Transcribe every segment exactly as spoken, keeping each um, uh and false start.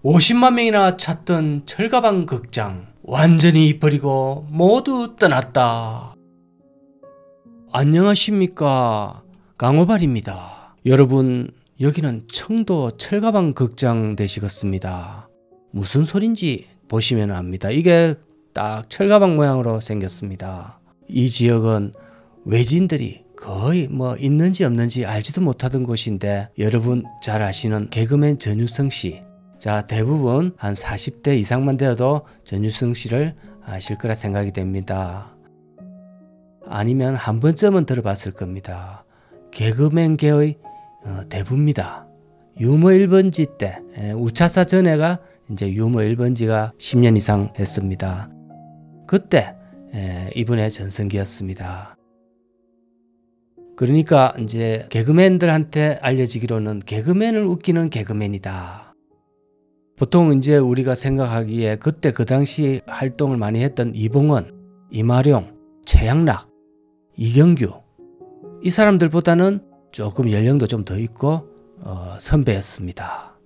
오십만 명이나 찾던 철가방 극장 완전히 버리고 모두 떠났다. 안녕하십니까, 강호발입니다. 여러분, 여기는 청도 철가방 극장 되시겠습니다. 무슨 소린지 보시면 압니다. 이게 딱 철가방 모양으로 생겼습니다. 이 지역은 외지인들이 거의 뭐 있는지 없는지 알지도 못하던 곳인데, 여러분 잘 아시는 개그맨 전유성 씨, 자 대부분 한 사십 대 이상만 되어도 전유성 씨를 아실 거라 생각이 됩니다. 아니면 한 번쯤은 들어봤을 겁니다. 개그맨계의 어, 대부입니다. 유머 일 번지 때, 에, 우차사 전에가 이제 유머 일 번지가 십 년 이상 했습니다. 그때 에, 이분의 전성기였습니다. 그러니까 이제 개그맨들한테 알려지기로는 개그맨을 웃기는 개그맨이다. 보통 이제 우리가 생각하기에 그때 그 당시 활동을 많이 했던 이봉원, 이마룡, 최양락, 이경규, 이 사람들보다는 조금 연령도 좀 더 있고 어, 선배였습니다.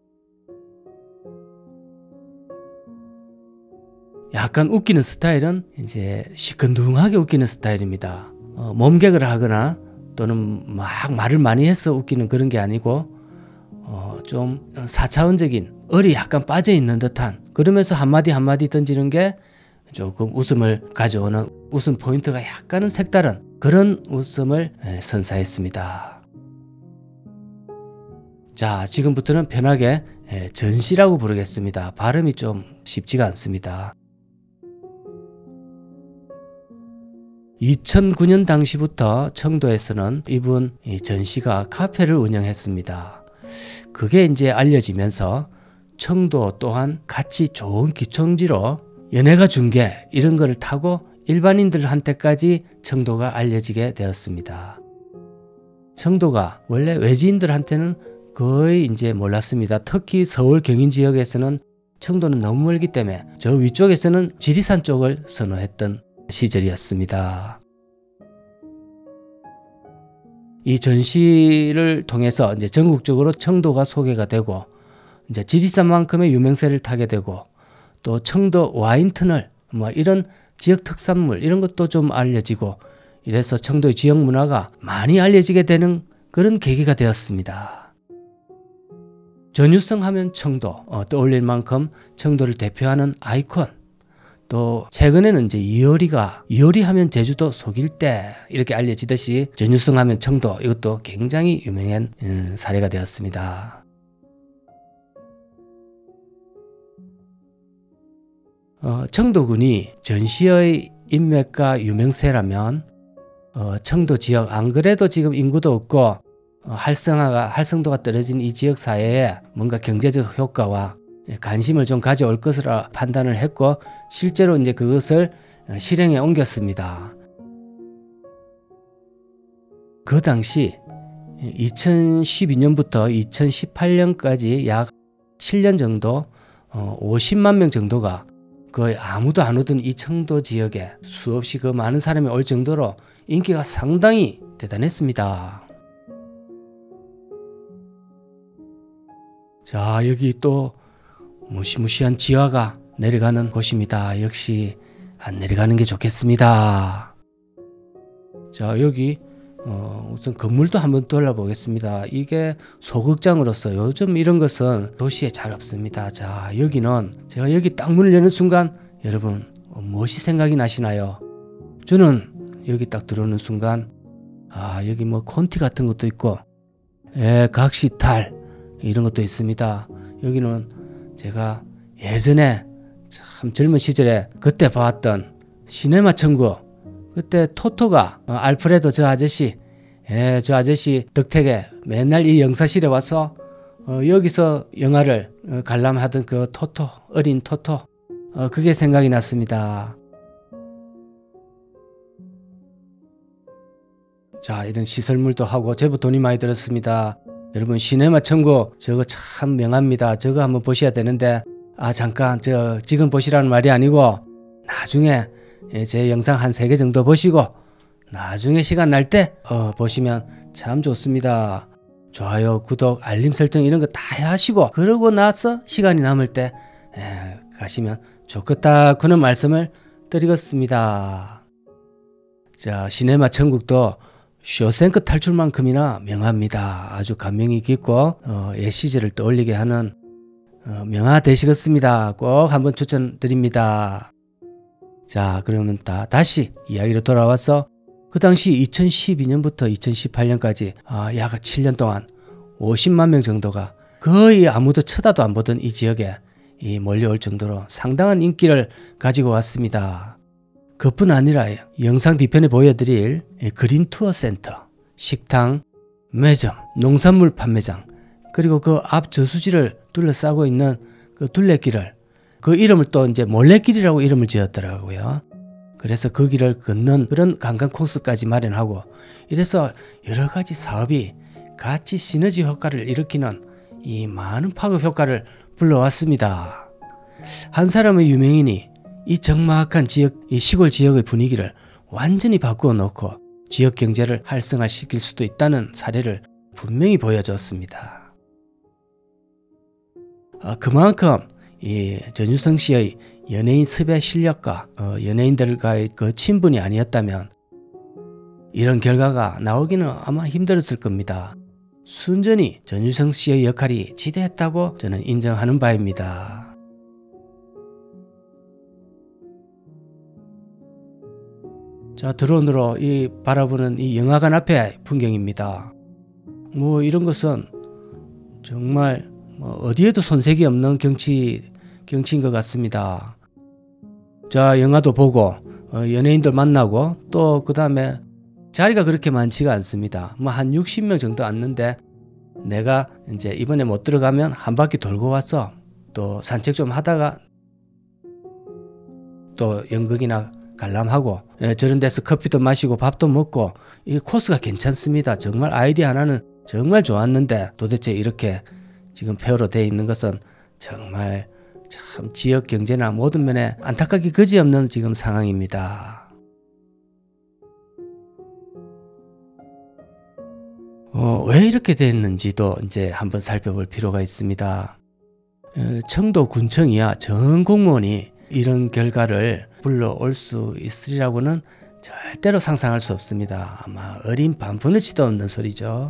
약간 웃기는 스타일은 이제 시큰둥하게 웃기는 스타일입니다. 어, 몸개그를 하거나 또는 막 말을 많이 해서 웃기는 그런 게 아니고 어, 좀 사차원적인 얼이 약간 빠져있는 듯한, 그러면서 한마디 한마디 던지는 게 조금 웃음을 가져오는, 웃음 포인트가 약간은 색다른 그런 웃음을 선사했습니다. 자, 지금부터는 편하게 전씨라고 부르겠습니다. 발음이 좀 쉽지가 않습니다. 이천구 년 당시부터 청도에서는 이분 전씨가 카페를 운영했습니다. 그게 이제 알려지면서 청도 또한 같이 좋은 기총지로 연예가 중계 이런 거를 타고 일반인들한테까지 청도가 알려지게 되었습니다. 청도가 원래 외지인들한테는 거의 이제 몰랐습니다. 특히 서울 경인 지역에서는 청도는 너무 멀기 때문에 저 위쪽에서는 지리산 쪽을 선호했던 시절이었습니다. 이 전시를 통해서 이제 전국적으로 청도가 소개가 되고, 이제 지리산만큼의 유명세를 타게 되고, 또 청도 와인터널 뭐 이런 지역 특산물 이런 것도 좀 알려지고, 이래서 청도의 지역 문화가 많이 알려지게 되는 그런 계기가 되었습니다. 전유성 하면 청도 어, 떠올릴 만큼 청도를 대표하는 아이콘, 또 최근에는 이제 이효리가 이효리 하면 제주도 속일대 이렇게 알려지듯이 전유성 하면 청도, 이것도 굉장히 유명한 음, 사례가 되었습니다. 어, 청도군이 전시의 인맥과 유명세라면 어, 청도 지역, 안 그래도 지금 인구도 없고 어, 활성화가 활성도가 떨어진 이 지역 사회에 뭔가 경제적 효과와 관심을 좀 가져올 것으로 판단을 했고, 실제로 이제 그것을 실행에 옮겼습니다. 그 당시 이천십이 년부터 이천십팔 년까지 약 칠 년 정도 오십만 명 정도가 거의 아무도 안 오던 이 청도 지역에 수없이 그 많은 사람이 올 정도로 인기가 상당히 대단했습니다. 자, 여기 또 무시무시한 지화가 내려가는 곳입니다. 역시 안 내려가는 게 좋겠습니다. 자, 여기 어, 우선 건물도 한번 돌아보겠습니다. 이게 소극장으로서 요즘 이런 것은 도시에 잘 없습니다. 자, 여기는 제가 여기 딱 문을 여는 순간 여러분 어, 무엇이 생각이 나시나요? 저는 여기 딱 들어오는 순간 아, 여기 뭐 콘티 같은 것도 있고, 예, 각시탈 이런 것도 있습니다. 여기는 제가 예전에 참 젊은 시절에 그때 봤던 시네마 천국, 그때 토토가 어, 알프레도 저 아저씨, 예, 저 아저씨 덕택에 맨날 이 영사실에 와서 어, 여기서 영화를 어, 관람하던 그 토토, 어린 토토, 어, 그게 생각이 났습니다. 자, 이런 시설물도 하고 제법 돈이 많이 들었습니다. 여러분, 시네마 천국 저거 참 명합니다. 저거 한번 보셔야 되는데, 아 잠깐 저 지금 보시라는 말이 아니고 나중에 제 영상 한 세 개 정도 보시고 나중에 시간 날 때 어, 보시면 참 좋습니다. 좋아요, 구독, 알림 설정 이런 거 다 하시고 그러고 나서 시간이 남을 때 에, 가시면 좋겠다 그런 말씀을 드리겠습니다. 자, 시네마 천국도 쇼생크 탈출만큼이나 명합니다. 아주 감명이 깊고 어, 옛 시절을 떠올리게 하는 어, 명화 되시겠습니다. 꼭 한번 추천드립니다. 자, 그러면 다, 다시 이야기로 돌아와서 그 당시 이천십이 년부터 이천십팔 년까지 아, 약 칠 년 동안 오십만 명 정도가 거의 아무도 쳐다도 안 보던 이 지역에 이 몰려올 정도로 상당한 인기를 가지고 왔습니다. 그뿐 아니라 영상 뒤편에 보여드릴 그린 투어 센터, 식당, 매점, 농산물 판매장 그리고 그 앞 저수지를 둘러싸고 있는 그 둘레길을 그 이름을 또 이제 몰래길이라고 이름을 지었더라고요. 그래서 그 길을 걷는 그런 관광 코스까지 마련하고 이래서 여러 가지 사업이 같이 시너지 효과를 일으키는 이 많은 파급 효과를 불러왔습니다. 한 사람의 유명인이 이 적막한 지역, 이 시골 지역의 분위기를 완전히 바꾸어 놓고 지역 경제를 활성화시킬 수도 있다는 사례를 분명히 보여줬습니다. 아, 그만큼 이 전유성 씨의 연예인 섭외 실력과 어, 연예인들과의 그 친분이 아니었다면 이런 결과가 나오기는 아마 힘들었을 겁니다. 순전히 전유성 씨의 역할이 지대했다고 저는 인정하는 바입니다. 자, 드론으로 이 바라보는 이 영화관 앞의 풍경입니다. 뭐 이런 것은 정말 뭐 어디에도 손색이 없는 경치, 경치인 것 같습니다. 자, 영화도 보고 어, 연예인들 만나고 또 그 다음에 자리가 그렇게 많지가 않습니다. 뭐 한 육십 명 정도 앉는데 내가 이제 이번에 못 들어가면 한 바퀴 돌고 와서 또 산책 좀 하다가 또 연극이나 관람하고 예, 저런 데서 커피도 마시고 밥도 먹고 이 코스가 괜찮습니다. 정말 아이디어 하나는 정말 좋았는데 도대체 이렇게 지금 폐허로 되어 있는 것은 정말 참 지역 경제나 모든 면에 안타깝게 그지없는 지금 상황입니다. 어, 왜 이렇게 됐는지도 이제 한번 살펴볼 필요가 있습니다. 어, 청도 군청이야 전 공무원이 이런 결과를 불러올 수 있으리라고는 절대로 상상할 수 없습니다. 아마 어린 반푼어치도 없는 소리죠.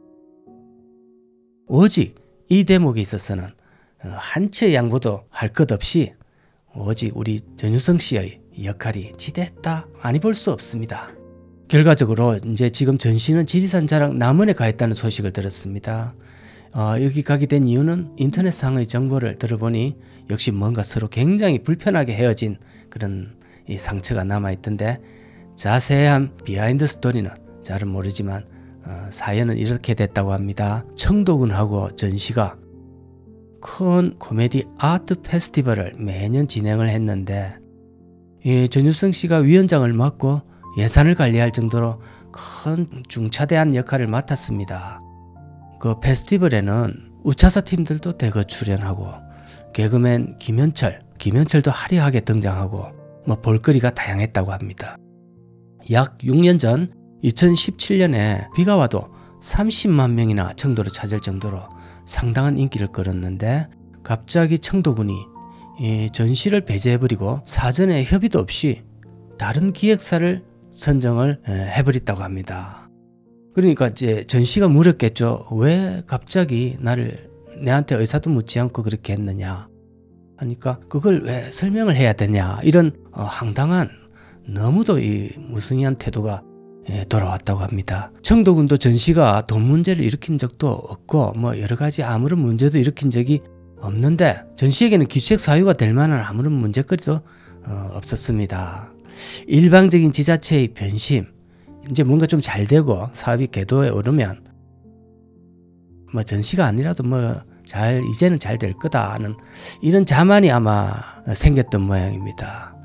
오직 이 대목에 있어서는 한 채 양보도 할 것 없이 오직 우리 전유성 씨의 역할이 지대했다 아니 볼 수 없습니다. 결과적으로 이제 지금 전 씨는 지리산 자랑 남원에 가 있다는 소식을 들었습니다. 어, 여기 가게 된 이유는 인터넷상의 정보를 들어보니 역시 뭔가 서로 굉장히 불편하게 헤어진 그런 이 상처가 남아있던데 자세한 비하인드 스토리는 잘은 모르지만 어, 사연은 이렇게 됐다고 합니다. 청도군하고 전시가 큰 코미디 아트 페스티벌을 매년 진행을 했는데 이 전유성 씨가 위원장을 맡고 예산을 관리할 정도로 큰 중차대한 역할을 맡았습니다. 그 페스티벌에는 우차사 팀들도 대거 출연하고 개그맨 김현철, 김현철도 화려하게 등장하고 뭐 볼거리가 다양했다고 합니다. 약 육 년 전 이천십칠 년에 비가 와도 삼십만 명이나 청도를 찾을 정도로 상당한 인기를 끌었는데 갑자기 청도군이 이 전시를 배제해버리고 사전에 협의도 없이 다른 기획사를 선정을 해버렸다고 합니다. 그러니까 이제 전시가 물었겠죠. 왜 갑자기 나를 내한테 의사도 묻지 않고 그렇게 했느냐 하니까 그걸 왜 설명을 해야 되냐 이런 어, 황당한 너무도 이 무성의한 태도가 예, 돌아왔다고 합니다. 청도군도 전시가 돈 문제를 일으킨 적도 없고 뭐 여러 가지 아무런 문제도 일으킨 적이 없는데 전시에게는 기책 사유가 될 만한 아무런 문제거리도 어, 없었습니다. 일방적인 지자체의 변심, 이제 뭔가 좀 잘 되고 사업이 궤도에 오르면 뭐 전시가 아니라도 뭐 잘 이제는 잘 될 거다 하는 이런 자만이 아마 생겼던 모양입니다.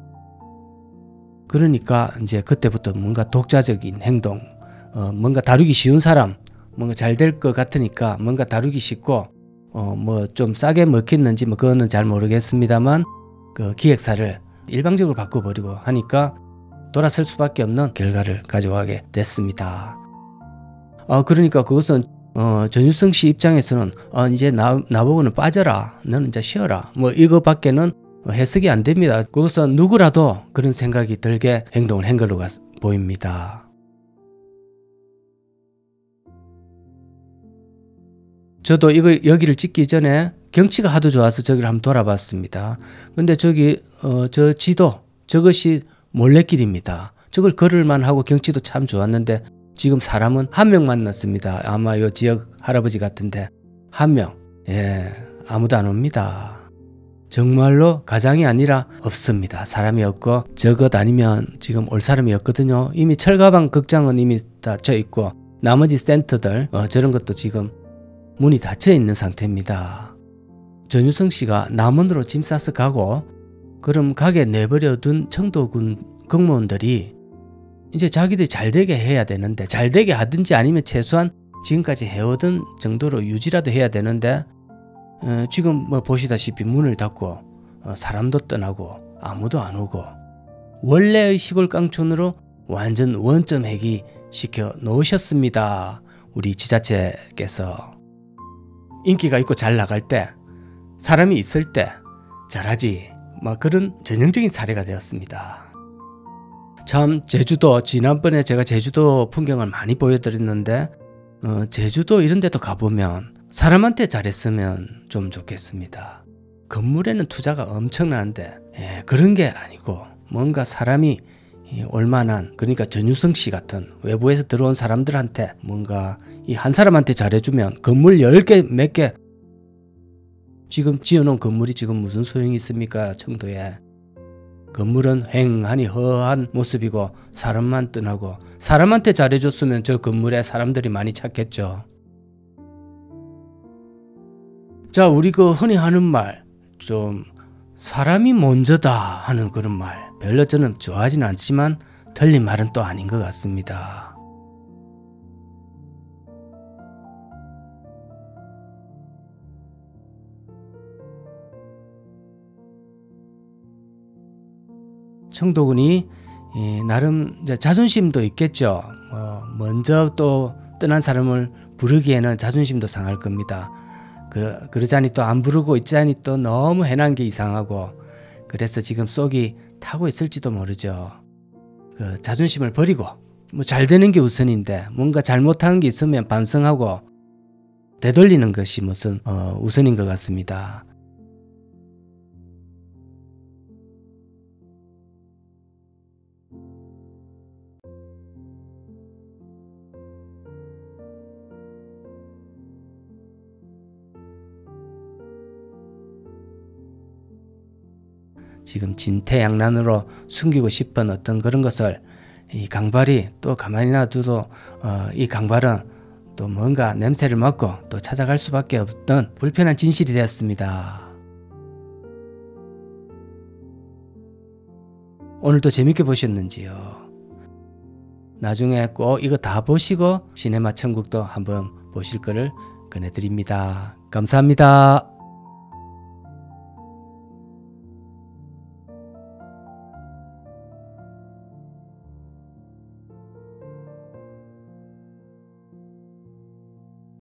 그러니까 이제 그때부터 뭔가 독자적인 행동, 어 뭔가 다루기 쉬운 사람, 뭔가 잘 될 것 같으니까 뭔가 다루기 쉽고 어 뭐 좀 싸게 먹혔는지 뭐 그거는 잘 모르겠습니다만 그 기획사를 일방적으로 바꿔버리고 하니까 돌아설 수밖에 없는 결과를 가져가게 됐습니다. 어 그러니까 그것은 어, 전유성 씨 입장에서는 어, 이제 나, 나보고는 빠져라. 너는 이제 쉬어라. 뭐 이거밖에는 해석이 안 됩니다. 그래서 누구라도 그런 생각이 들게 행동을 한 걸로 보입니다. 저도 이거 여기를 찍기 전에 경치가 하도 좋아서 저기를 한번 돌아봤습니다. 근데 저기 어, 저 지도 저것이 몰래길입니다. 저걸 걸을만 하고 경치도 참 좋았는데 지금 사람은 한 명 만났습니다. 아마 요 지역 할아버지 같은데 한 명. 예, 아무도 안 옵니다. 정말로 가장이 아니라 없습니다. 사람이 없고 저것 아니면 지금 올 사람이 없거든요. 이미 철가방 극장은 이미 닫혀 있고 나머지 센터들 어, 저런 것도 지금 문이 닫혀 있는 상태입니다. 전유성 씨가 남원으로 짐 싸서 가고 그럼 가게 내버려둔 청도군 공무원들이 이제 자기들이 잘 되게 해야 되는데 잘 되게 하든지 아니면 최소한 지금까지 해오던 정도로 유지라도 해야 되는데 어, 지금 뭐 보시다시피 문을 닫고 어, 사람도 떠나고 아무도 안 오고 원래의 시골 깡촌으로 완전 원점 회귀 시켜 놓으셨습니다. 우리 지자체께서 인기가 있고 잘 나갈 때 사람이 있을 때 잘하지 막 그런 전형적인 사례가 되었습니다. 참 제주도 지난번에 제가 제주도 풍경을 많이 보여드렸는데 어, 제주도 이런 데도 가보면 사람한테 잘했으면 좀 좋겠습니다. 건물에는 투자가 엄청나는데 예, 그런 게 아니고 뭔가 사람이 이 올만한 그러니까 전유성 씨 같은 외부에서 들어온 사람들한테 뭔가 이 한 사람한테 잘해주면 건물 열 개 몇 개 지금 지어놓은 건물이 지금 무슨 소용이 있습니까? 청도에 건물은 휑하니 허한 모습이고 사람만 떠나고 사람한테 잘해줬으면 저 건물에 사람들이 많이 찾겠죠. 자, 우리 그 흔히 하는 말 좀 사람이 먼저다 하는 그런 말 별로 저는 좋아하지는 않지만 틀린 말은 또 아닌 것 같습니다. 청도군이 예, 나름 이제 자존심도 있겠죠. 어, 먼저 또 떠난 사람을 부르기에는 자존심도 상할 겁니다. 그, 그러자니 또 안 부르고 있자니 또 너무 해난 게 이상하고 그래서 지금 쏙이 타고 있을지도 모르죠. 그 자존심을 버리고 뭐 잘 되는 게 우선인데 뭔가 잘못한 게 있으면 반성하고 되돌리는 것이 무슨 어, 우선인 것 같습니다. 지금 진퇴양난으로 숨기고 싶은 어떤 그런 것을 이 강발이 또 가만히 놔두도 어, 이 강발은 또 뭔가 냄새를 맡고 또 찾아갈 수밖에 없던 불편한 진실이 되었습니다. 오늘도 재밌게 보셨는지요? 나중에 꼭 이거 다 보시고 시네마 천국도 한번 보실 거를 권해드립니다. 감사합니다.